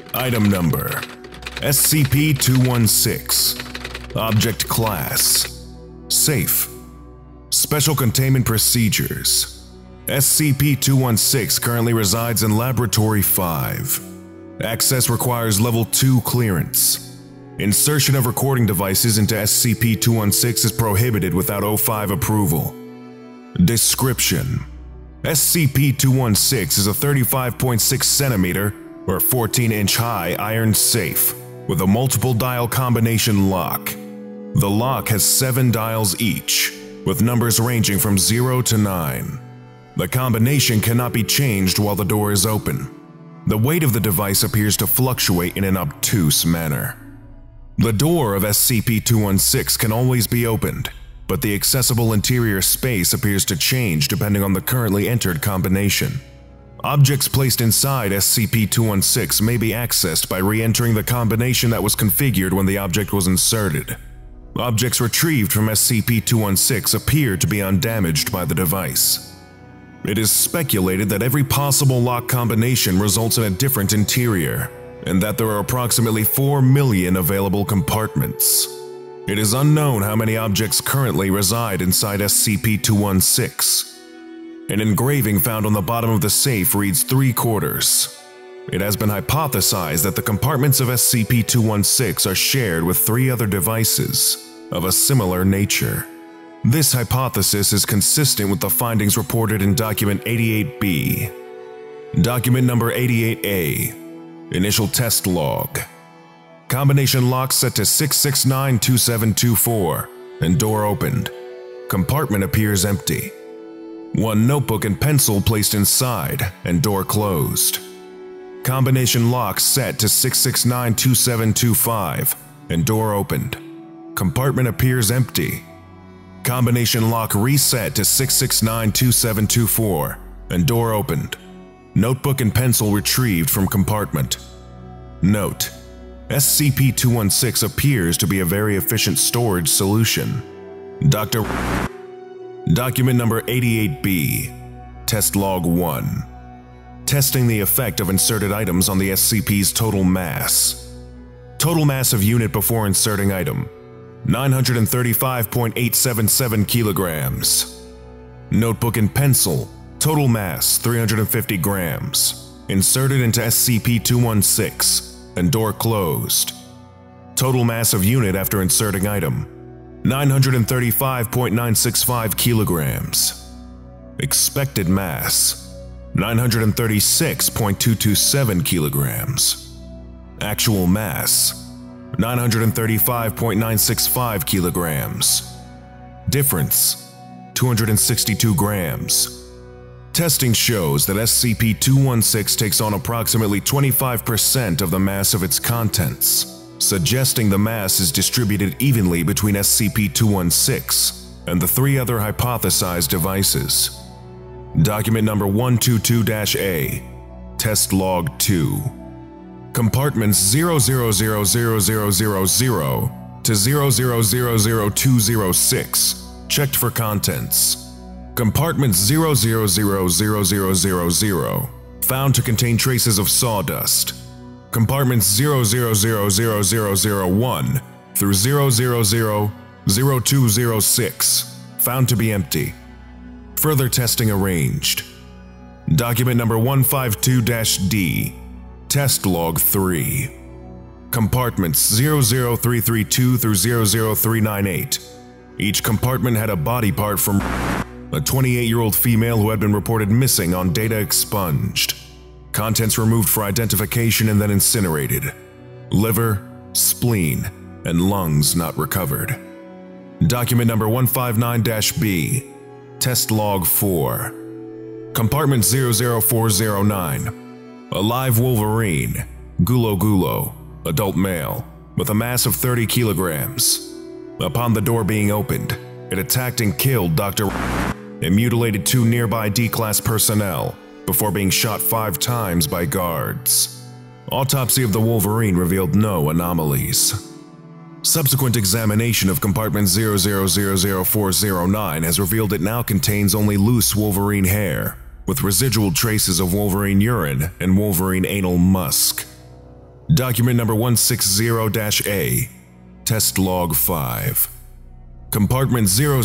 Item Number: SCP-216. Object Class: Safe. Special Containment Procedures: SCP-216 currently resides in Laboratory 5. Access requires Level 2 clearance. Insertion of recording devices into SCP-216 is prohibited without O5 approval. Description: SCP-216 is a 35.6 centimeter or 14-inch high iron safe with a multiple dial combination lock. The lock has 7 dials each, with numbers ranging from 0 to 9. The combination cannot be changed while the door is open. The weight of the device appears to fluctuate in an obtuse manner. The door of SCP-216 can always be opened, but the accessible interior space appears to change depending on the currently entered combination. Objects placed inside SCP-216 may be accessed by re-entering the combination that was configured when the object was inserted. Objects retrieved from SCP-216 appear to be undamaged by the device. It is speculated that every possible lock combination results in a different interior, and that there are approximately 4 million available compartments. It is unknown how many objects currently reside inside SCP-216. An engraving found on the bottom of the safe reads 3/4. It has been hypothesized that the compartments of SCP-216 are shared with 3 other devices of a similar nature. This hypothesis is consistent with the findings reported in Document 88B. Document Number 88A. Initial Test Log. Combination lock set to 6692724 and door opened. Compartment appears empty. 1 notebook and pencil placed inside and door closed. Combination lock set to 6692725 and door opened. Compartment appears empty. Combination lock reset to 6692724 and door opened. Notebook and pencil retrieved from compartment. Note: SCP-216 appears to be a very efficient storage solution. Document Number 88B. Test Log 1. Testing the effect of inserted items on the SCP's total mass. Total mass of unit before inserting item: 935.877 kilograms. Notebook and pencil, total mass 350 grams. Inserted into SCP-216 and door closed. Total mass of unit after inserting item: 935.965 kilograms. Expected mass: 936.227 kilograms. Actual mass: 935.965 kilograms. Difference: 262 grams. Testing shows that SCP-216 takes on approximately 25% of the mass of its contents, suggesting the mass is distributed evenly between SCP-216 and the 3 other hypothesized devices. Document Number 122-A. Test Log 2. Compartments 0000000 to 0000206 checked for contents. Compartment 0000000 found to contain traces of sawdust. Compartments 0000001 through 0000206 found to be empty. Further testing arranged. Document Number 152-D. Test Log 3. Compartments 00332 through 00398. Each compartment had a body part from a 28-year-old female who had been reported missing on data expunged. Contents removed for identification and then incinerated. Liver, spleen, and lungs not recovered. Document Number 159-B. Test Log 4. Compartment 00409. A live Wolverine, Gulo Gulo, adult male, with a mass of 30 kilograms. Upon the door being opened, it attacked and killed Dr. and mutilated 2 nearby D-Class personnel before being shot 5 times by guards. Autopsy of the Wolverine revealed no anomalies. Subsequent examination of Compartment 0000409 has revealed it now contains only loose Wolverine hair, with residual traces of Wolverine urine and Wolverine anal musk. Document number 160-A, Test Log 5. Compartment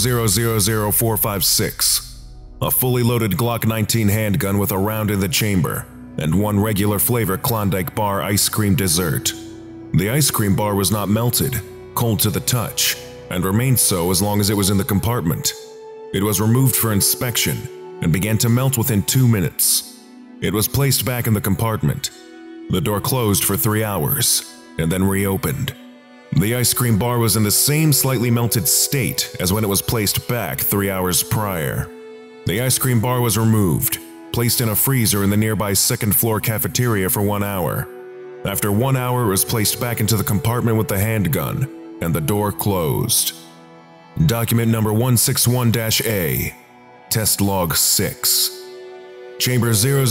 0000456. A fully loaded Glock 19 handgun with a round in the chamber, and one regular flavor Klondike bar ice cream dessert. The ice cream bar was not melted, cold to the touch, and remained so as long as it was in the compartment. It was removed for inspection and began to melt within 2 minutes. It was placed back in the compartment. The door closed for 3 hours and then reopened. The ice cream bar was in the same slightly melted state as when it was placed back 3 hours prior. The ice cream bar was removed, placed in a freezer in the nearby second-floor cafeteria for 1 hour. After 1 hour, it was placed back into the compartment with the handgun, and the door closed. Document number 161-A, Test Log 6. Chamber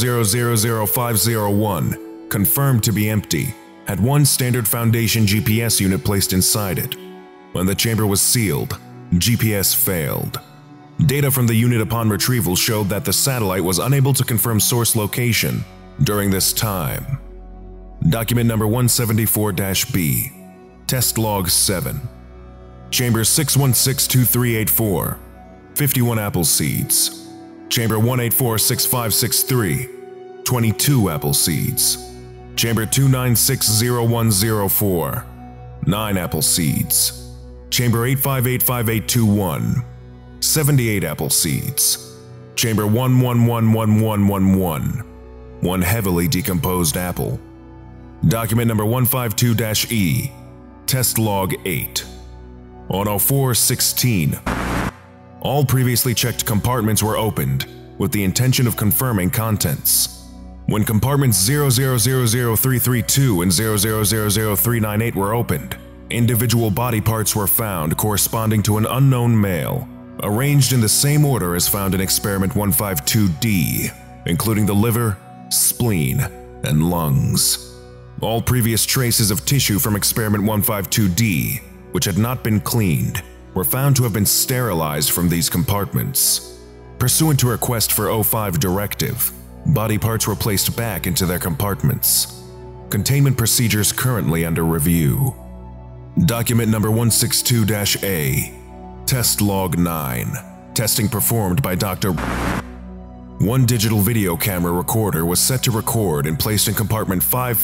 0000501, confirmed to be empty, had one standard Foundation GPS unit placed inside it. When the chamber was sealed, GPS failed. Data from the unit upon retrieval showed that the satellite was unable to confirm source location during this time. Document number 174-B, Test Log 7. Chamber 616-2384, 51 apple seeds. Chamber 184-6563, 22 apple seeds. Chamber 296-0104, 9 apple seeds. Chamber 8585821, 78 apple seeds. Chamber 1111111, 1 heavily decomposed apple. Document number 152-E, Test Log 8. On 04/16, all previously checked compartments were opened with the intention of confirming contents. When compartments 0000332 and 0000398 were opened, individual body parts were found corresponding to an unknown male, arranged in the same order as found in Experiment 152-D, including the liver, spleen, and lungs. All previous traces of tissue from Experiment 152-D, which had not been cleaned, were found to have been sterilized from these compartments. Pursuant to request for 05 directive, body parts were placed back into their compartments. Containment procedures currently under review. Document number 162-A, Test Log 9, testing performed by Dr. One digital video camera recorder was set to record and placed in compartment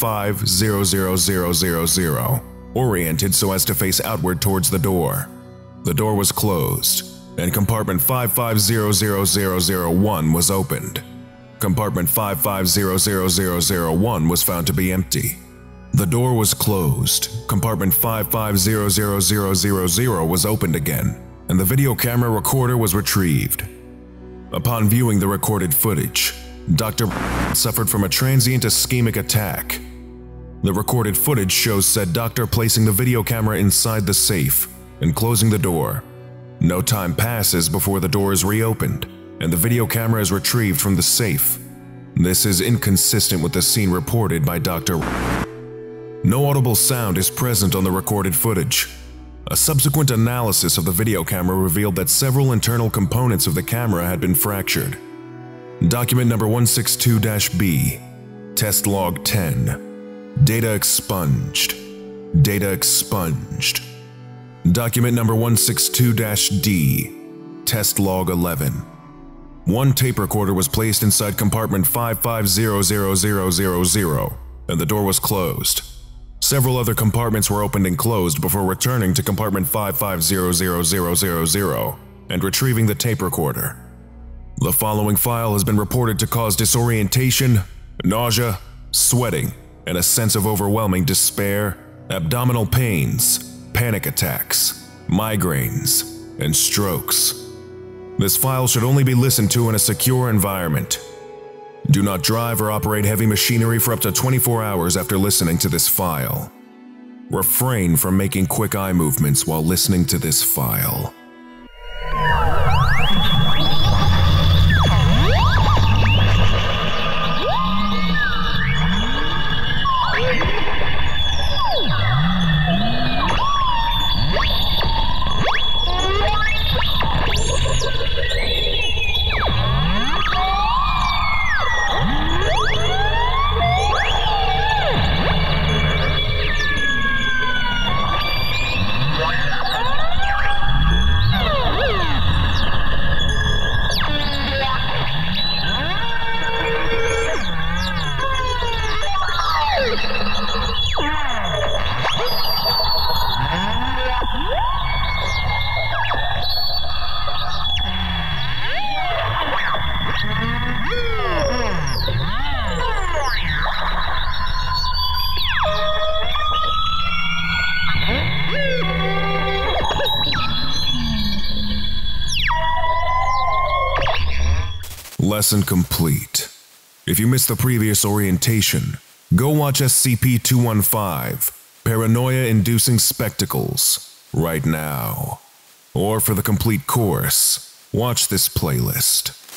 5500000, oriented so as to face outward towards the door. The door was closed, and compartment 5500001 was opened. Compartment 5500001 was found to be empty. The door was closed, compartment 5500000 was opened again, and the video camera recorder was retrieved. Upon viewing the recorded footage, Dr. suffered from a transient ischemic attack. The recorded footage shows said doctor placing the video camera inside the safe and closing the door. No time passes before the door is reopened, and the video camera is retrieved from the safe. This is inconsistent with the scene reported by Dr. No audible sound is present on the recorded footage. A subsequent analysis of the video camera revealed that several internal components of the camera had been fractured. Document number 162-B, Test Log 10. Data expunged. Data expunged. Document number 162-D, Test Log 11. One tape recorder was placed inside compartment 5500000, and the door was closed. Several other compartments were opened and closed before returning to compartment 5500000 and retrieving the tape recorder. The following file has been reported to cause disorientation, nausea, sweating, and a sense of overwhelming despair, abdominal pains, panic attacks, migraines, and strokes. This file should only be listened to in a secure environment. Do not drive or operate heavy machinery for up to 24 hours after listening to this file. Refrain from making quick eye movements while listening to this file. Lesson complete. If you missed the previous orientation, go watch SCP-215, Paranoia-Inducing Spectacles, right now. Or for the complete course, watch this playlist.